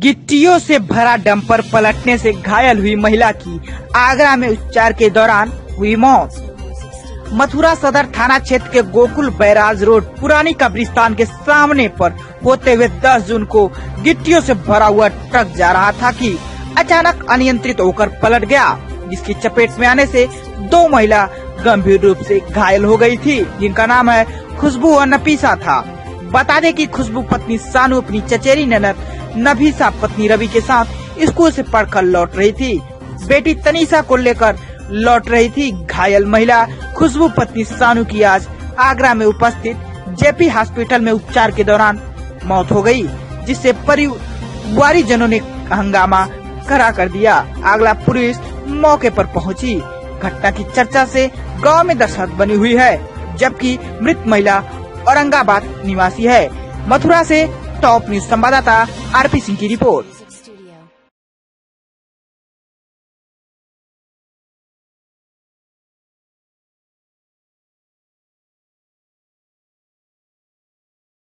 गिट्टियों से भरा डंपर पलटने से घायल हुई महिला की आगरा में उपचार के दौरान हुई मौत। मथुरा सदर थाना क्षेत्र के गोकुल बैराज रोड पुरानी कब्रिस्तान के सामने पर होते हुए 10 जून को गिट्टियों से भरा हुआ ट्रक जा रहा था कि अचानक अनियंत्रित होकर पलट गया, जिसकी चपेट में आने से 2 महिला गंभीर रूप से घायल हो गई थी, जिनका नाम है खुशबू और नफीसा था। बता दें कि खुशबू पत्नी सानू अपनी चचेरी ननद नफीसा पत्नी रवि के साथ स्कूल से पढ़कर लौट रही थी। बेटी तनीषा को लेकर लौट रही थी। घायल महिला खुशबू पत्नी सानू की आज आगरा में उपस्थित जेपी हॉस्पिटल में उपचार के दौरान मौत हो गई, जिससे परिवारजनों ने हंगामा खड़ा कर दिया। आगरा पुलिस मौके पर पहुंची। घटना की चर्चा से गांव में दहशत बनी हुई है, जबकि मृत महिला औरंगाबाद निवासी है। मथुरा से टॉप न्यूज संवाददाता आरपी सिंह की रिपोर्ट।